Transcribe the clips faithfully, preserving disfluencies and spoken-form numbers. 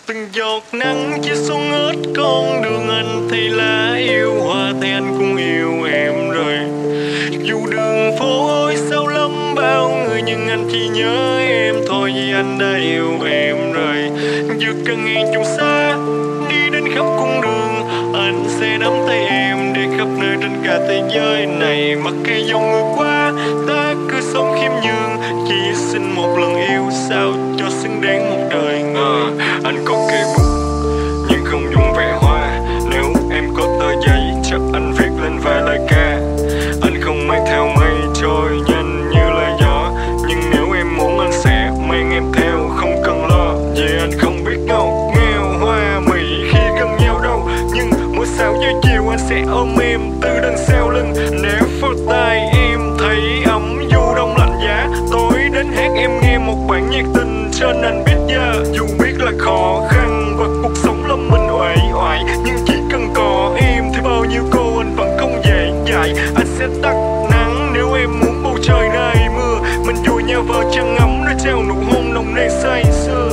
Từng giọt nắng chiếu xuống ướt con đường anh, thấy lá yêu hoa thấy anh cũng yêu em rồi. Dù đường phố ôi sao lắm bao người, nhưng anh chỉ nhớ em thôi vì anh đã yêu em rồi. Dù cần ngàn trùng xa đi đến khắp cung đường, anh sẽ nắm tay em đi khắp nơi trên cả thế giới này. Mặc kệ dòng người qua ta cứ sống khiêm nhường, chỉ xin một lần yêu sao cho xứng đáng một đời người. À, anh có cây bút nhưng không dùng vẽ hoa, nếu em có tờ giấy chắc anh viết lên vài lời ca. Anh không mang theo mây trôi nhanh như lời gió, nhưng nếu em muốn anh sẽ mang em theo không cần lo. Vì anh không biết ngọt ngào hoa mỹ khi gần nhau đâu, nhưng mỗi sao giờ chiều anh sẽ ôm em từ đằng sau lưng. Nếu vào tai em thấy ấm dù đông lạnh giá, tối đến hát em nghe một bản nhạc tình cho anh biết giờ. Dù biết là khó khăn và cuộc sống lâm mình uể oải, nhưng chỉ cần có em thì bao nhiêu cô anh vẫn không dễ dãi. Anh sẽ tắt nắng nếu em muốn bầu trời này mưa, mình vùi nhau vào chăn ấm để trao nụ hôn nồng nàn say sưa.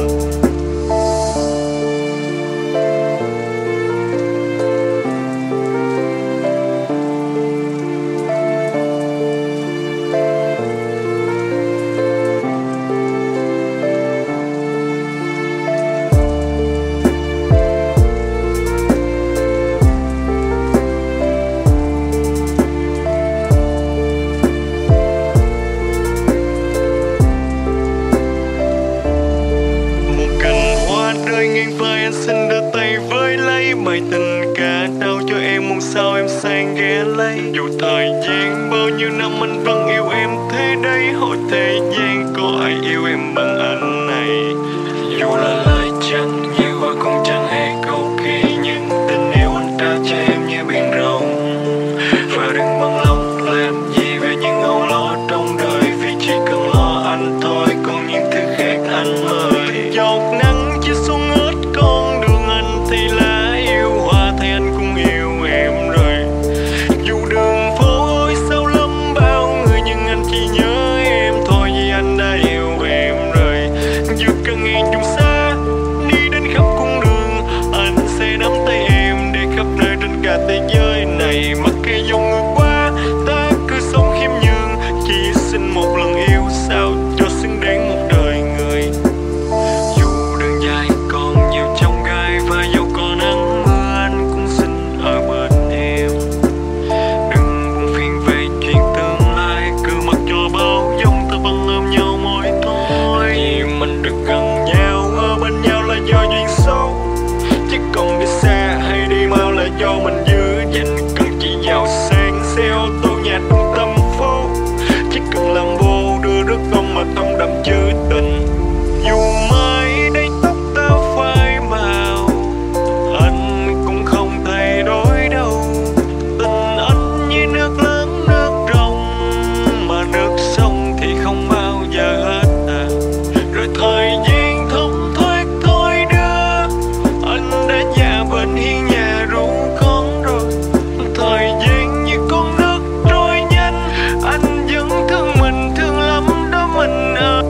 Xin đưa tay với lấy bài tình ca trao cho em, mong sao em sang ghé lấy. Dù thời gian bao nhiêu năm anh vẫn yêu em thế đấy, hỏi thế gian có ai yêu em bằng anh này. Dù là lời chẳng nhiều và cũng chẳng hề cầu kỳ, nhưng tình yêu anh trao cho em như biển rộng. Và đừng bằng lòng làm gì về những âu lo trong đời, vì chỉ cần lo anh thôi còn những thứ khác anh mời. Giọt nắng chiếu xuống ướt con đường anh, thấy lá yêu hoa thấy anh cũng yêu em rồi. Dù đường phố ôi sao lắm bao người, nhưng anh chỉ nhớ em thôi vì anh đã yêu em rồi. Dù cần ngàn trùng xa đi đến khắp cung đường, anh sẽ nắm tay em đi khắp nơi trên cả thế giới này. Mặc kệ dòng người qua ta cứ sống khiêm nhường, chỉ xin một lần yêu sao cho xứng đáng một đời người. Dù đường dài còn nhiều chông gai và dẫu có nắng mưa, anh cũng xin ở bên em. Đừng buồn phiền về chuyện tương lai, cứ mặc cho bao giông ta vẫn ôm nhau mỗi tối. Vì mình được gần nhau ở bên nhau là do duyên số, chứ còn đi xa hay đi mau là do mình dữ dằn. Cần chỉ giàu sang xe ô tô nhà trung tâm phố, chỉ cần làm vô đưa rước con mà không đậm chữ tình. Dù mai đây tóc tao phai màu, anh cũng không thay đổi đâu. Tình anh như nước lớn nước rồng, mà nước sông thì không bao giờ hết à. Rồi thời gian thông thoát thôi đưa, anh đã già bên hiên nhà ru con rồi. Thời gian như con nước trôi nhanh, anh vẫn thương mình thương lắm đó mình ơi.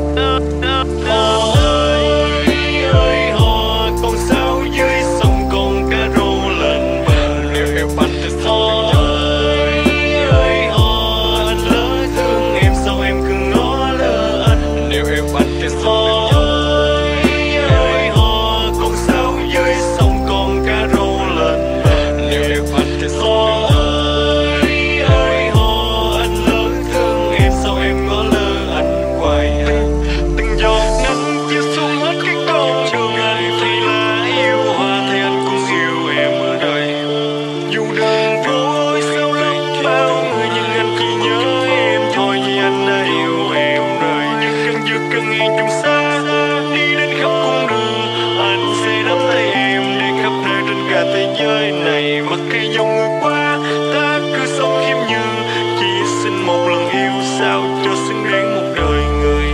Hò ơi ơi hò, con sao dưới sông con cá rô lên bờ. Nếu yêu anh thì sao ơi ơi hò, anh lỡ thương em sao em cứ ngó lơ anh. Nếu yêu anh thì sao ơi ơi hò, con sao dưới sông con cá rô lên bờ. Nếu yêu anh thì sao ơi ơi hò, anh lỡ thương em sao em ngó lơ anh hoài. Từng giọt nắng chiếu xuống hết cái con đường anh, thấy lá yêu hoa thấy anh cũng yêu em rồi. Dù đường phố ôi sao lắm bao người, nhưng anh chỉ nhớ em thôi vì anh đã yêu em rồi. Nhưng cần dù cần ngàn trùng xa đi đến khắp cung đường, anh sẽ nắm tay em đi khắp nơi trên cả thế giới này. Mặc kệ dòng người qua ta cứ sống khiêm nhường, chỉ xin một lần yêu sao cho xứng đáng một đời người.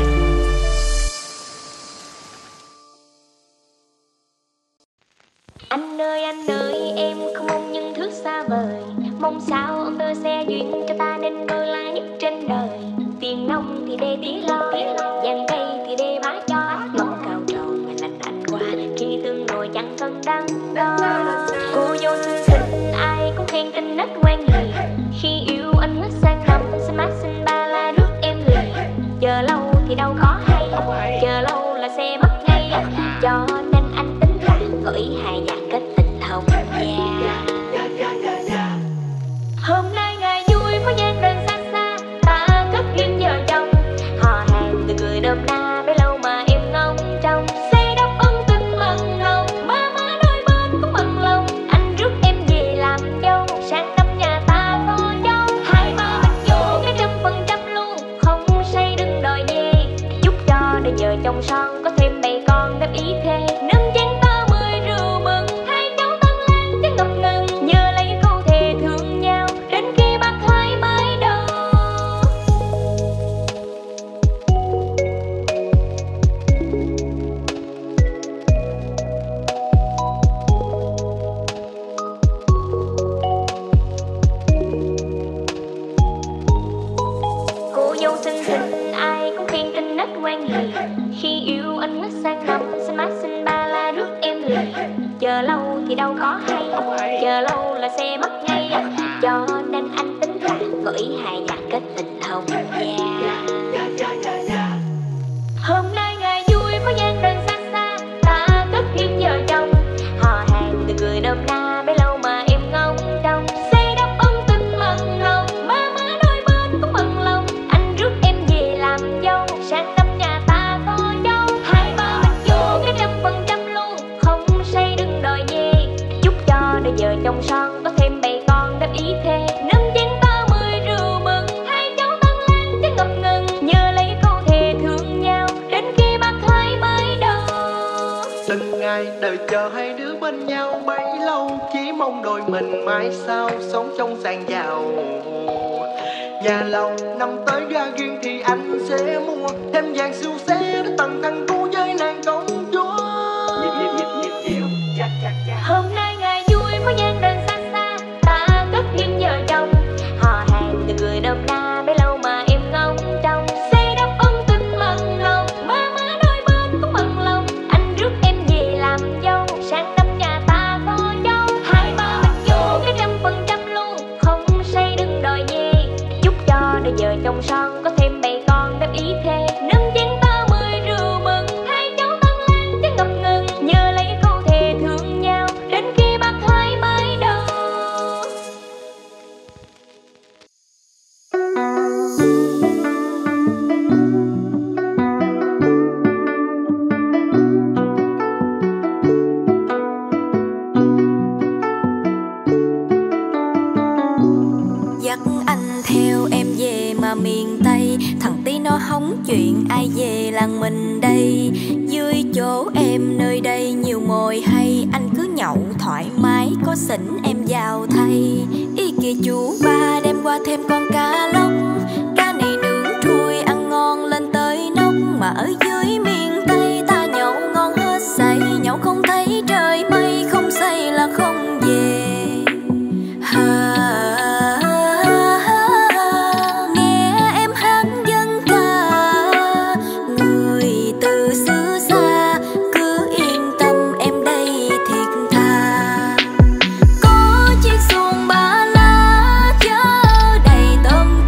Anh ơi anh ơi, em không mong những thứ xa vời, mong sao ông đưa xe duyên cho ta nên đôi la nhất trên đời. Tiền nông thì để tí lo, vàng cây thì để bá cho, mong cao trầu mà lành anh qua khi tương nổi rồi chẳng cần đắn đo. Cô vô xinh xinh ai cũng khen tính nết ngoan hiền, khi yêu anh hết sang năm xin má xin ba la rước em liền. Chờ lâu thì đâu có hay, chờ lâu là sẽ mất ngay, cho nên anh tính là gửi hai nhà kết tình hồng nha. Hôm nay ngày vui có gian đơn xa xa, ta kết duyên vợ chồng, hò hẹn từ người đơm na bấy lâu mà em ngóng trông. Xây đắp ân tình mặn nồng, ba má đôi bên cũng mặn lòng, anh rước em về làm dâu, sang năm nhà ta có dâu. Hai ba mình vô cái trăm phần trăm luôn, không say đừng đòi về, chúc cho đời vợ chồng son có thêm bầy con đáp ý thê. Năm chén to mười rượu mừng, hai cháu tân lang tiếng ngập ngừng, nhớ lấy câu thề thương nhau đến khi bác hai mới đầu. Cô dâu xinh xinh ai cũng khen tính nết ngoan hiền, khi yêu anh hết sang năm xin má xin ba la rước em liền. Chờ lâu thì đâu có hay, chờ lâu là sẽ mất ngay, cho nên anh tính là gửi hai nhà kết tình hồng nha. Hôm nay ngày vui có gian đơn xa xa, ta kết duyên vợ chồng, hò hẹn từ người đơm na bấy lâu mà em ngóng trông. Xây đắp ân tình mặn nồng, ba má đôi bên cũng mặn lòng, anh rước em về làm dâu, sang năm nhà ta có dâu. Hai ba mình vô cái trăm phần trăm luôn, không say đừng đòi về, chúc cho đời vợ chồng son có thêm bầy con đáp ý thê. Năm chén to mười rượu mừng, hai cháu tân lang tiếng ngập ngừng, nhớ lấy câu thề thương nhau đến khi bác hai mới đầu. Từng ngày đợi chờ hai đứa bên nhau bấy lâu, chỉ mong đôi mình mãi sau sống trong sàn giàu. Nhà lầu năm tới ga riêng thì anh sẽ mua thêm vàng siêu xe để tặng thằng cu với nàng công chúa. Hôm nay ngày vui có gian đơn xa xa, ta kết duyên vợ chồng, hò hẹn từ người đơm na bấy lâu mà em ngóng trông. Xây đắp ân tình mặn nồng, ba má đôi bên cũng mặn lòng, anh rước em về làm dâu, sang năm nhà ta có dâu. Hai ba mình vô cái trăm phần trăm luôn, không say đừng đòi về, chúc cho đời vợ chồng son có thêm bầy con đáp ý thê. Năm chén to mười rượu mừng, hai cháu tân lang tiếng ngập ngừng, nhớ lấy câu thề thương nhau đến khi bác hai mới đầu. Dắt anh theo em về mà miền Tây, thằng tí nó hóng chuyện ai về làng mình đây. Dưới chỗ em nơi đây nhiều mồi hay, anh cứ nhậu thoải mái có xỉn em vào thay. Ý kìa chú ba đem qua thêm con cá lóc, cá này nướng trui ăn ngon lên tới nóc. Mà ở dưới miền Tây ta nhậu ngon hết say, nhậu không thấy trời mây, không say là không về. Ha Có chiếc xuồng ba lá chở đầy tôm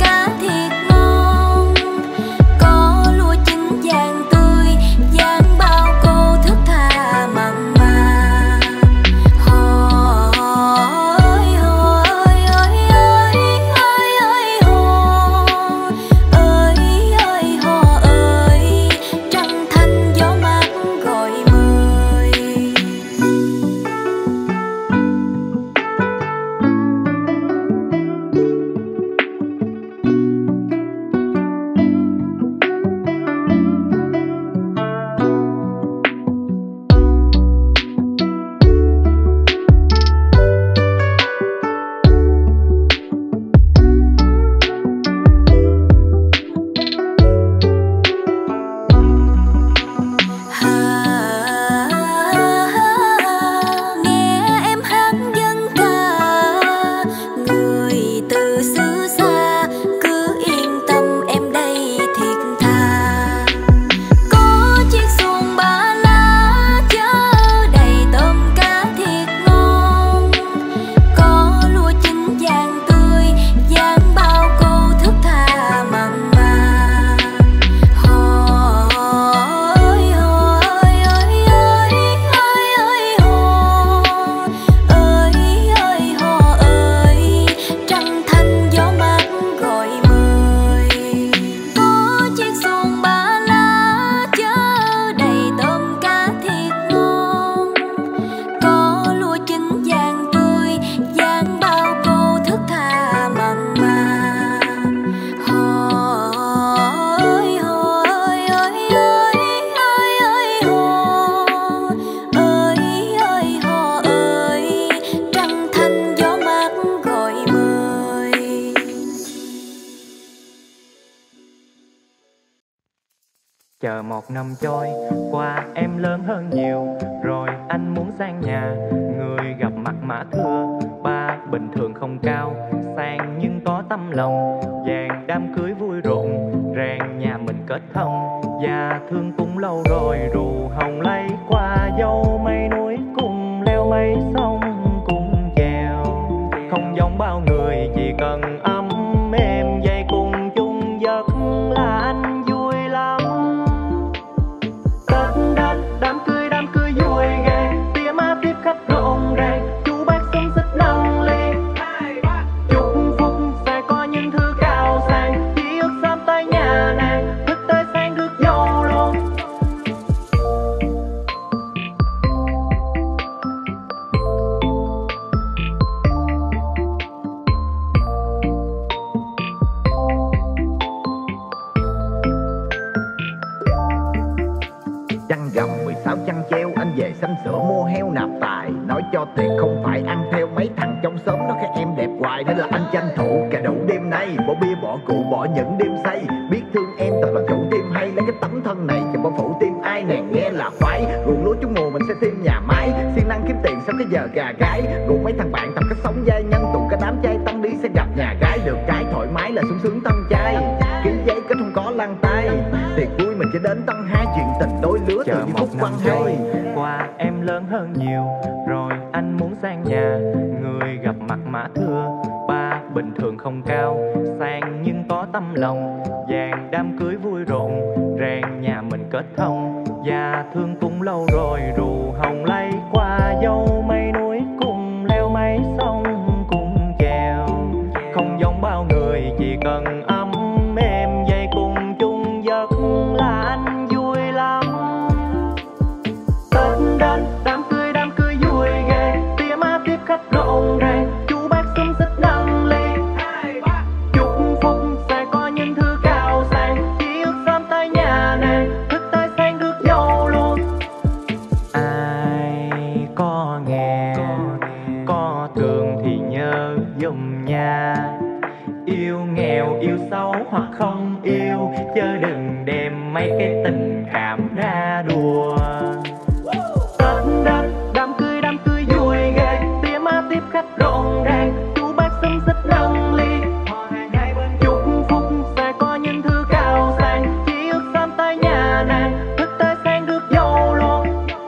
Chờ một năm trôi qua em lớn hơn nhiều, rồi anh muốn sang nhà. Người gặp mặt mà thưa ba bình thường không cao sang nhưng có tâm lòng. Vàng đám cưới vui rộn ràng nhà mình kết thông. Và thương cũng lâu rồi rượu hồng lấy qua dâu. Mây núi cùng leo mây sông cùng chèo. Không giống bao người chỉ cần ấm êm dây cùng chung giấc là anh vui lắm. Tết đến đám cưới đám cưới vui ghê. Tia má tiếp khách rộn ràng. Chú bác xúm xích nâng ly. Chúc phúc sẽ có những thứ cao sang. Chỉ ước sớm tới nhà nàng. Thức tới sáng rước dâu luôn. Chăn gầm mười sáu chăn treo, anh về sắm sửa mua heo nạp tài. Nói cho thiệt không phải ăn theo mấy thằng trong xóm nó các em đẹp hoài. Nên là anh tranh thủ cả đủ đêm nay. Bỏ bia bỏ rượu bỏ những đêm say. Biết thương em thật là chủ tim hay. Lấy cái tấm thân này cho bao phủ tim ai nàng nghe là khoái. Ruộng lúa trúng mùa mình sẽ thêm nhà máy. Siêng năng kiếm tiền sau cái giờ gà gái. Rủ mấy thằng bạn tập cách sống giai nhân. Tụ cả đám trai tăng đi sẽ gặp nhà gái. Được cái thoải mái là sung sướng thân trai. Ký giấy kết không có lăn tay. Tiệc vui mình sẽ đến tăng hai chuyện tình đôi lứa. Chờ một năm trôi qua em lớn hơn nhiều, rồi anh muốn sang nhà. Người gặp mặt mà thưa ba bình thường không cao sang nhưng có tâm lòng. Vàng đám cưới vui rộn ràng nhà mình kết thông. Và thương cũng lâu rồi rượu hồng lấy qua dâu. Mây núi cùng leo mây sông cùng chèo. Không giống bao người chỉ cần ấm êm dây cùng chung giấc là anh vui lắm. Tết đến đám cưới đám cưới vui ghê. Tia má tiếp khách rộn ràng. Chú bác xúm xích nâng ly. Chúc phúc sẽ có những thứ cao sang. Chỉ ước sớm tới nhà nàng. Thức tới sáng rước dâu luôn. Ai có nghe có thương thì nhớ giùm nha. Yêu nghèo yêu xấu hoặc không yêu, chớ đừng đem mấy cái tình cảm ra đùa. Tết đến đám cưới đám cưới vui ghê. Tia má tiếp khách rộn ràng. Chú bác xúm xích nâng ly. Chúc phúc sẽ có những thứ cao sang. Chỉ ước sớm tới nhà nàng. Thức tới sáng rước dâu luôn.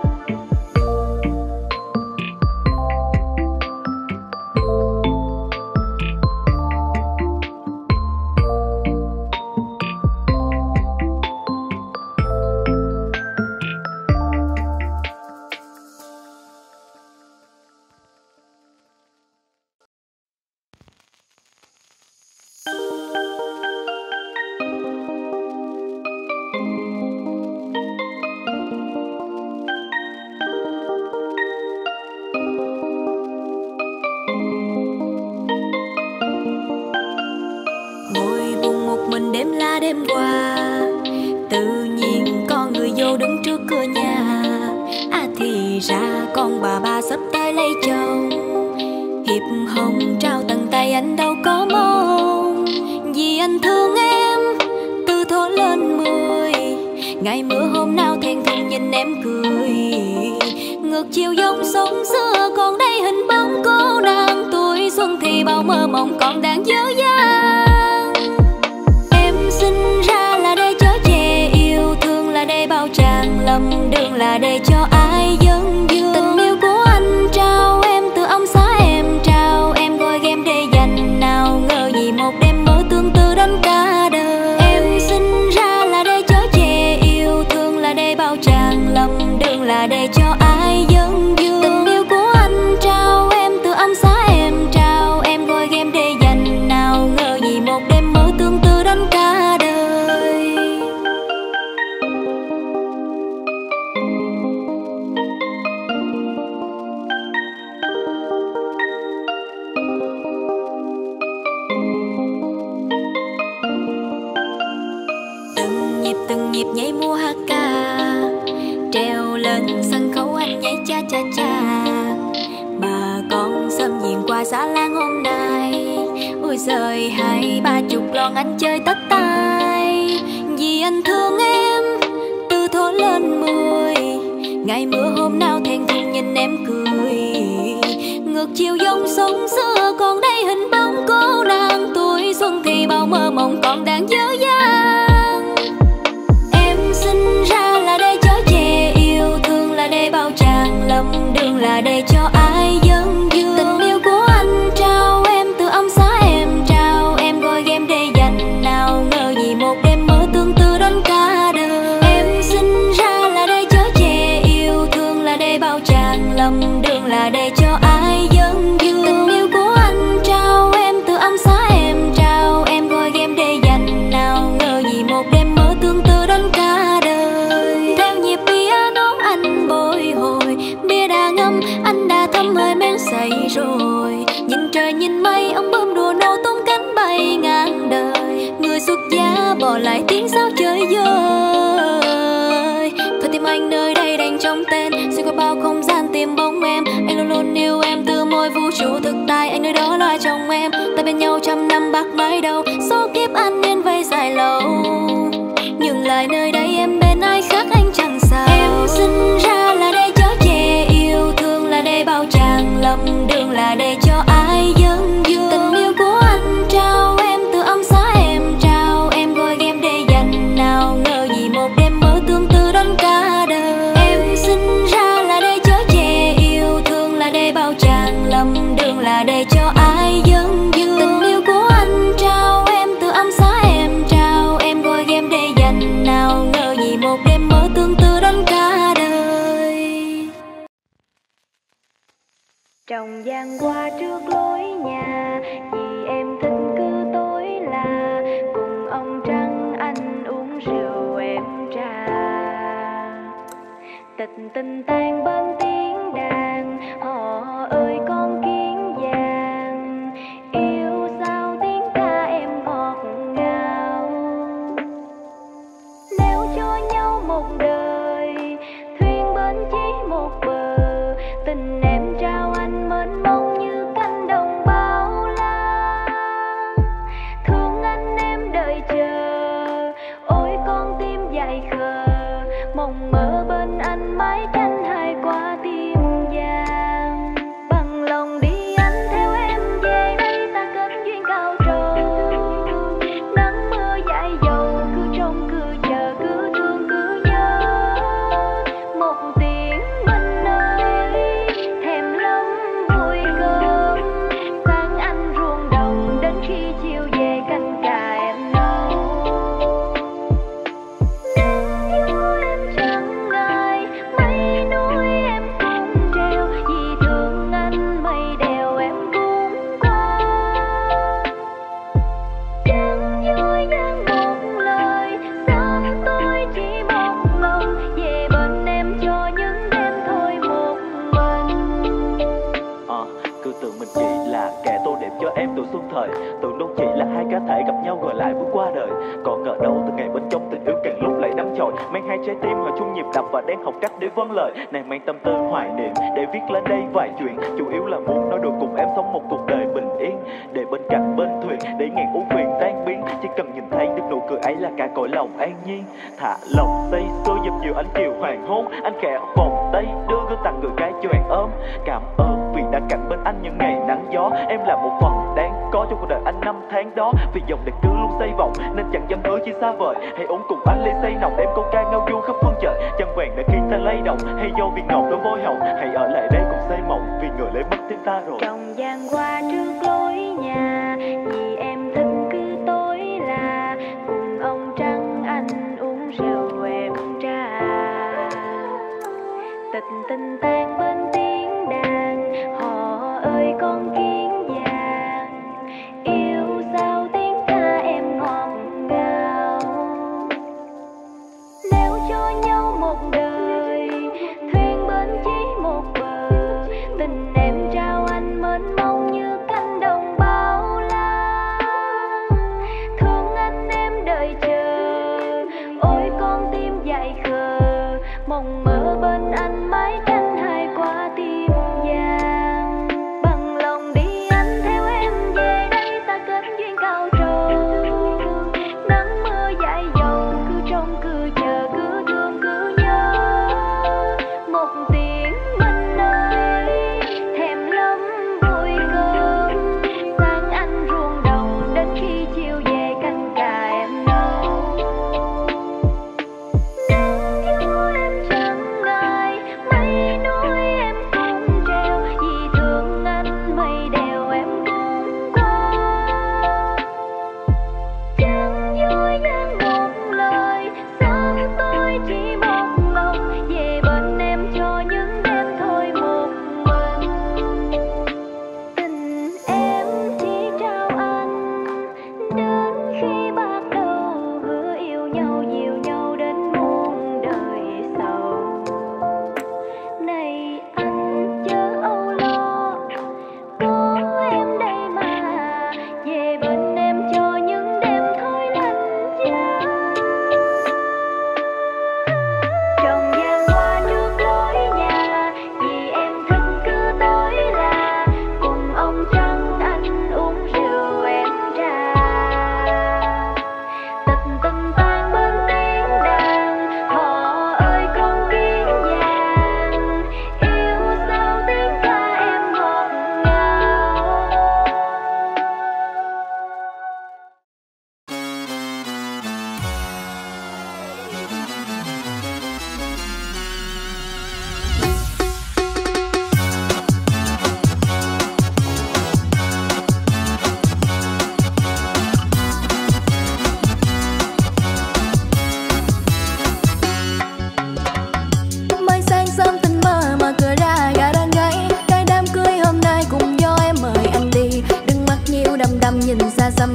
Ngồi buồn một mình đêm la đêm qua. Tự nhiên con người vô đứng trước cửa nhà. À thì ra con bà ba sắp tới lấy chồng. Hiệp hồng trao tận tay anh đâu có mong. Vì anh thương em từ thổ lên mười. Ngày mưa hôm nào thẹn thùng nhìn em cười. Ngược chiều dòng sông xưa còn đây hình bóng cô nàng. Tuổi xuân thì bao mơ mộng còn đang dở dang. Em sinh ra là để chở che yêu thương, là để bao tràn lầm đường, là để cho ai dân dương. Tình yêu của anh trao em từ ông xã em trao em, gọi em để dành nào ngờ gì một đêm mơ tương tư đến cả đời. Em sinh ra là để chở che yêu thương, là để bao tràn lầm đường, là để cho ai dân dương. Tình yêu của anh trao em từ ông xã em trao em, gọi em để dành nào ngờ gì một đêm mơ tương tư đến cả đời. Từng nhịp từng nhịp nhảy múa hát ca, treo lên sân khấu anh nhảy cha cha cha. Bà con xâm diện qua xã Lan hôm nay, ôi giời hai ba chục lon anh chơi tất tay. Vì anh thương em hôm nào thẹn thùng nhìn em cười. Ngược chiều dòng sông xưa còn đây hình bóng cô nàng tuổi xuân thì bao mơ mộng còn đang dở dang. Em sinh ra là để chở che, yêu thương là để bao chàng lầm đường là để cho ai dâng dương. Tình yêu của anh trao em từ âm xa em trao em gọi em để dành, nào ngờ gì một đêm mơ tương tư đến cả đời. Em sinh ra là để chở che, yêu thương là để bao chàng lầm đường là để cho ai dâng dương. Tình yêu của anh trao em từ âm xa em trao em gọi em để dành, nào ngờ gì một đêm mơ tương tư đến cả đời. Theo nhịp piano anh bồi hồi, bia đã ngâm anh đã thấm hơi men say rồi. Nhìn trời nhìn mây ông bướm đùa nô tung cánh bay ngang đời. Người xuất gia bỏ lại tiếng sao chơi vơi. Thôi tìm anh nơi đây đành trong tên, xuyên qua bao không gian tìm bóng em. Anh luôn luôn yêu em từ môi vũ trụ thực tại, anh nơi đó là chồng em. Ta bên nhau trăm năm bạc mãi đầu, số kiếp an yên vây dài lâu. Nhưng lại nơi đây em bên ai khác anh chẳng sao. Em sinh ra là để chở che, yêu thương là để bao chàng lầm đường là để cho ai dâng dương. Tình yêu của anh trao em từ âm xa em trao em gọi em để dành, nào ngờ gì một đêm mơ tương tư đến cả đời. Em sinh ra là để chở che, yêu thương là để bao chàng lầm đường là để cho ai dâng dương. Tình yêu của anh trao em từ âm xa em trao em gọi em để dành, nào ngờ gì một đêm mơ tương tư đến cả đời. Trong gian qua trước lối nhà, vì em thích cứ tối là cùng ông trăng anh uống rượu em trà. Tịch tình tan bên tiếng đàn, họ ơi con kiến vàng, yêu sao tiếng ca em ngọt ngào. Nếu cho nhau một đời, thuyền bên chỉ một bờ, tình em trao anh mênh mông như cánh đồng bao la. Thương anh em đợi chờ, ôi con tim dại khờ, mong mơ bên anh mái tranh hai qua tim vàng. Bằng lòng đi anh theo em về đây ta kết duyên cao trầu. Nắng mưa dại dầu cứ trông cứ chờ cứ thương cứ nhớ. Một tiếng mình ơi thèm lắm vui cơm, sáng anh ruộng đồng đến khi chiều về canh cà em nấu. Nắng chiều em chẳng ngại mây núi em cũng treo, vì thương anh mây đèo em cũng qua. Chẳng vui nhắn một lời, sớm tôi chỉ mong mong về bên em cho những đêm thôi một mình. Ờ, cứ tưởng mình chỉ là kẻ tô đẹp cho em từ xuân thời, tưởng đâu chỉ là hai cá thể gặp nhau rồi lại bước qua đời. Còn ngờ đâu từ ngày bên trong tình yêu càng lúc lại đắm chội, mang hai trái tim hòa chung nhịp đập và đang học cách để vâng lời. Nàng mang tâm tư hoài niệm để viết lên đây vài chuyện, chủ yếu là muốn nói được cùng em sống một cuộc đời bình yên, để bên cạnh bên thuyền để ngàn ưu phiền tan biến. Chỉ cần nhìn thấy được nụ cười ấy là cả cõi lòng an nhiên. Thả lòng say sưa dập dìu anh chiều hoàng hôn, anh khẽ vòng tay đưa gương tặng người gái choàng ôm. Cảm ơn vì đã cạnh bên anh những ngày nắng gió, em là một phần đáng có trong cuộc đời anh năm tháng đó. Vì dòng đời cứ luôn xoay vòng nên chẳng dám hứa chi xa vời, hãy uống cùng anh ly say nồng em câu ca ngao du khắp phương trời. Trăng vàng đã khiến ta lay động, hay dâu viên ngọc đôi môi hồng, hãy ở lại đây cùng say mộng vì người lấy mất tim ta rồi. Trong gian qua trước lối nhà, vì em thích cứ tối là cùng ông trăng anh uống rượu em trà. Tịch tình tan bên tiếng đàn, họ ơi con kiến vàng, yêu sao tiếng ca em ngọt ngào. Nếu cho nhau một đời, thuyền bên chỉ một bờ, tình em trao anh mênh mông như cánh đồng bao la. Thương anh em đợi chờ, ôi con tim dại khờ, mong mơ bên anh mái tranh hai qua tim vàng. Bằng lòng đi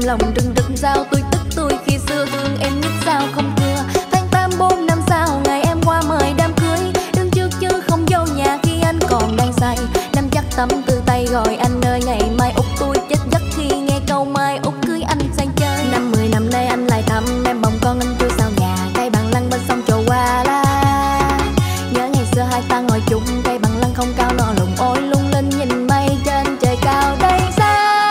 lòng rưng rưng sao tôi tức tôi khi xưa thương em nhất sao không cưa. Tháng tám bốn năm sau ngày em qua mời đám cưới, đứng trước chứ không vô nhà khi anh còn đang say. Nắm chắc tấm từ tay gọi anh ơi ngày mai út tôi chết giấc khi nghe câu mai út cưới anh sang chơi. Năm mười năm nay anh lại thăm em bồng con anh chưa sao nhà, cây bằng lăng bên sông trầu qua la. Nhớ ngày xưa hai ta ngồi chung cây bằng lăng không cao nọ lùng ôi lung linh nhìn mây trên trời cao đây sao.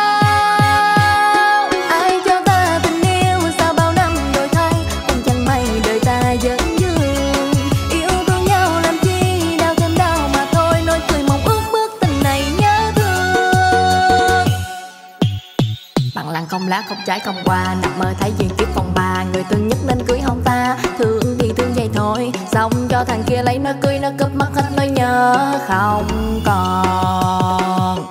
Ai cho ta tình yêu sao bao năm đổi thay, cũng chẳng may đời ta vẫn dương. Yêu thương nhau làm chi đau thêm đau mà thôi, nói cười mong ước bước tình này nhớ thương. Bằng lăng không lá không trái không qua, nằm mơ thấy duyên kiếp phòng bà, người thương nhất nên cưới hôn ta. Thương thì thương vậy thôi, xong cho thằng kia lấy nó cưới nó cướp mất hết nỗi nhớ không còn.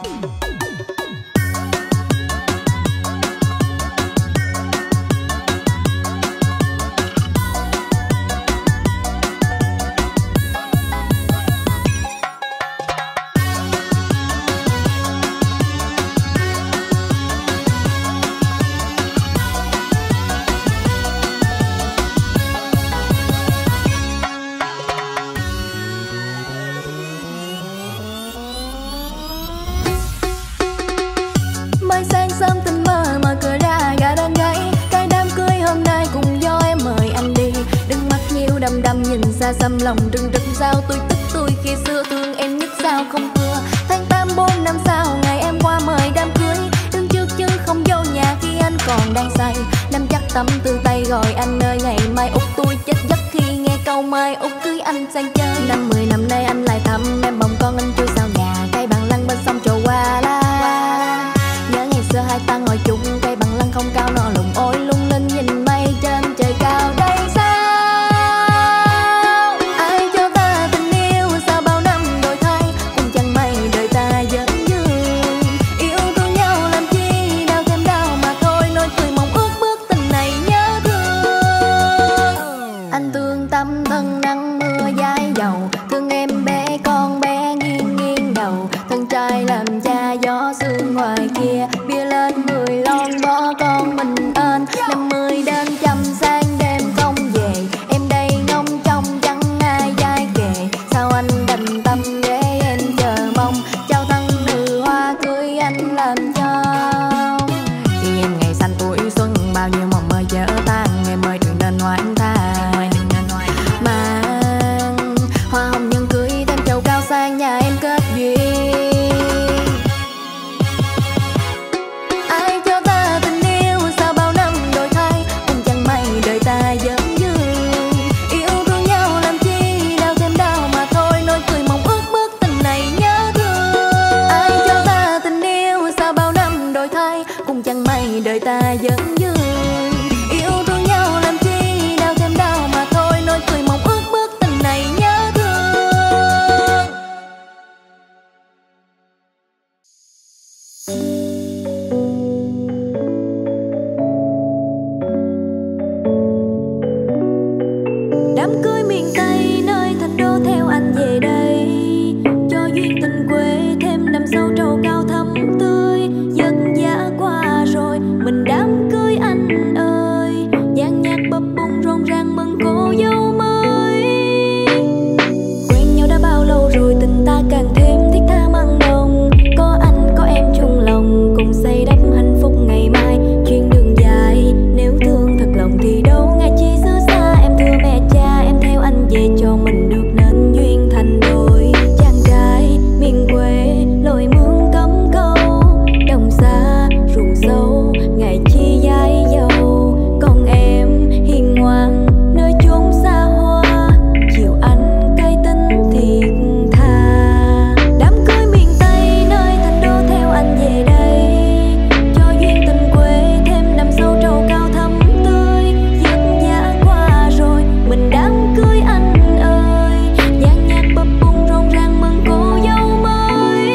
Mới sáng sớm tình mơ mở cửa ra gà đang gáy, cái đám cưới hôm nay cùng do em mời anh đi. Đừng mắt nhiêu đăm đăm nhìn xa xăm lòng rưng rưng sao tôi tức tôi khi xưa thương em nhất sao không cưa. Tháng tám bốn năm sau ngày em qua mời đám cưới, đứng trước chứ không vô nhà khi anh còn đang say. Nắm chắc tấm từ tay gọi anh ơi ngày mai út tôi chết giấc khi nghe câu mai út cưới anh sang chơi. Năm mười năm nay anh lại thăm em bồng con anh chưa sao nhà, cây bằng lăng bên sông trầu qua la. Nhớ ngày xưa hai ta ngồi chung cây bằng lăng không cao nọ lùng ôi lung linh nhìn mây trên trời cao đây sao. Ai cho ta tình yêu sao bao năm đổi thay, cũng chẳng may đời ta vẫn dương. Yêu thương nhau làm chi đau thêm đau mà thôi, nói cười mong ước bước tình này nhớ thương. Anh thương tâm thân nắng mưa dãi dầu, thương em bé con bé nghiêng nghiêng đầu. Thân trai làm cha gió sương ngoài kia, bia lên mười lon bỏ con mình ên. Năm mươi đến trăm sang đêm không về, em đây ngóng trông chẳng ai dai kề. Sao anh đành tâm để em chờ mong, trao thân từ hoa cưới anh làm chồng. Khi em ngày xanh tuổi xuân bao nhiêu mộng mơ vỡ tan, em ơi đừng nên hoang thang. Mang hoa hồng nhân cưới thêm chầu cao sang nhà em kết duyên. Ai cho ta tình yêu sao bao năm đổi thay, cũng chẳng may đời ta vẫn dương. Yêu thương nhau làm chi đau thêm đau mà thôi, nói cười mong ước bước tình này nhớ thương. Ai cho ta tình yêu sao bao năm đổi thay, cũng chẳng may đời ta vẫn dương. Yêu thương nhau làm chi đau thêm đau mà thôi, nói cười mong ước bước tình này nhớ thương. Đám cưới miền Tây nơi thành đô theo anh về đây, cho duyên tình quê thêm đậm sâu trầu cao thắm tươi. Dân dã qua rồi mình đám cưới anh ơi, dàn nhạc bập bùng rộn ràng mừng cô dâu mới. Quen nhau đã bao lâu rồi tình ta càng thêm thiết tha mặn nồng, có anh có em chung lòng cùng xây đắp hạnh phúc ngày mai. Chuyến đường dài nếu thương thật lòng thì đâu ngày chi xứ xa, em thưa mẹ cha em theo anh về cho mình được nên duyên thành đôi. Chàng trai miền quê lội mương cắm câu, đồng xa ruộng sâu ngày chi dãi dầu. Còn em hiền ngoan nơi chốn xa hoa, chiều anh cay tính thiệt tha. Đám cưới miền Tây nơi thành đô theo anh về đây, cho duyên tình quê thêm đậm sâu trầu cao thắm tươi. Giấc giá qua rồi mình đám cưới anh ơi, dàn nhạc bập bùng rộn ràng mừng cô dâu mới.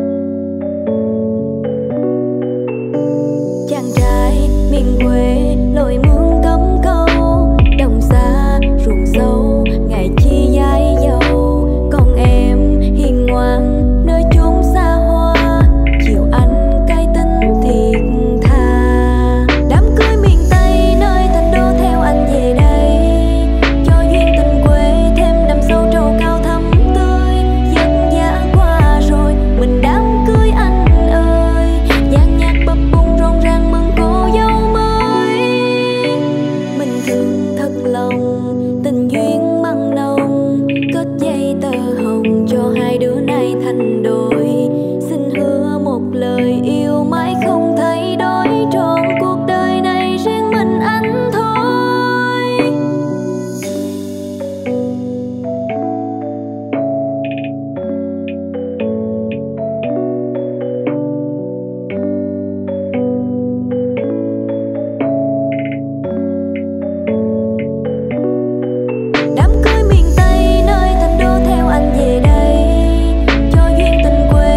Chàng trai miền quê lội mương cấm câu, đồng xa ruộng sâu ngày chi dãi dầu. Còn em hiền ngoan nơi chốn xa hoa, chiều anh cay tính thiệt thà. Đám cưới miền Tây nơi thành đô theo anh về đây, cho duyên tình quê thêm đậm sâu trầu cao thắm tươi. Giấc giá qua rồi mình đám cưới anh ơi, dàn nhạc bập bùng rộn ràng mừng cô dâu mới. Mình thương thật lòng tình duyên mặn nồng, kết dây tơ hồng cho hai đứa này thành đôi. Xin hứa một lời yêu mãi không thay đổi, trọn cuộc đời này riêng mình anh thôi. Đám cưới miền Tây nơi thành đô theo anh về đây, cho duyên tình quê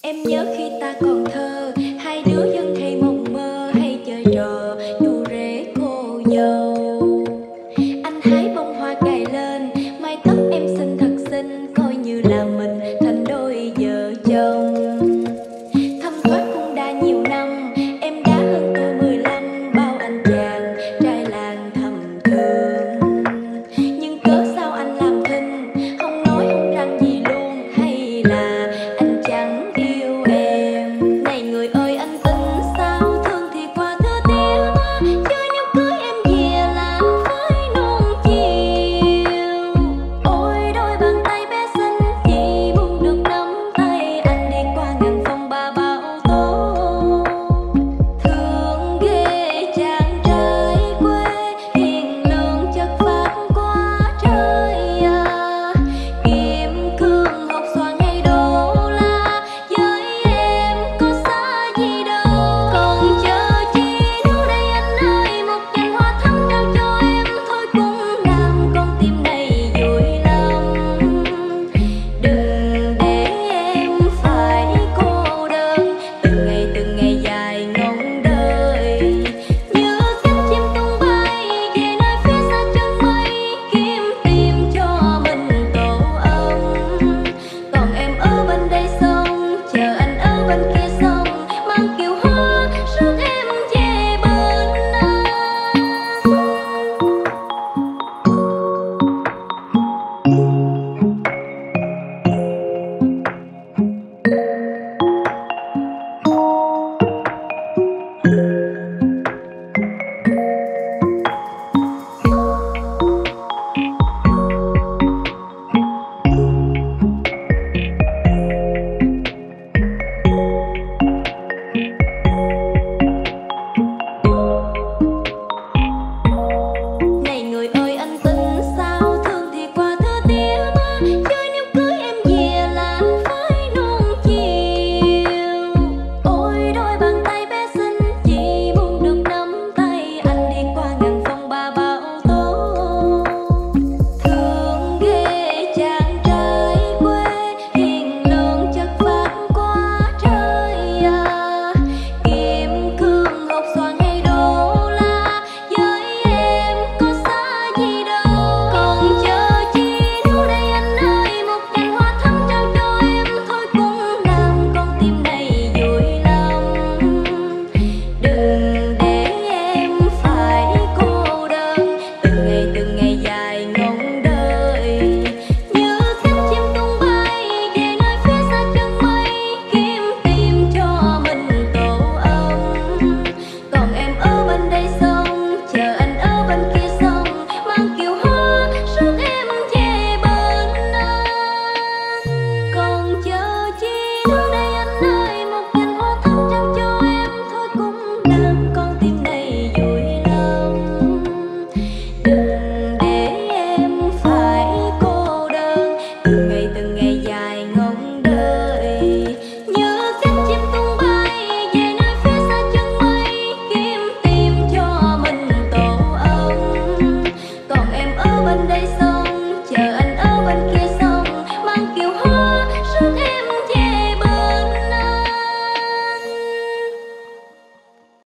Em nhớ khi ta còn thơ, hai đứa dân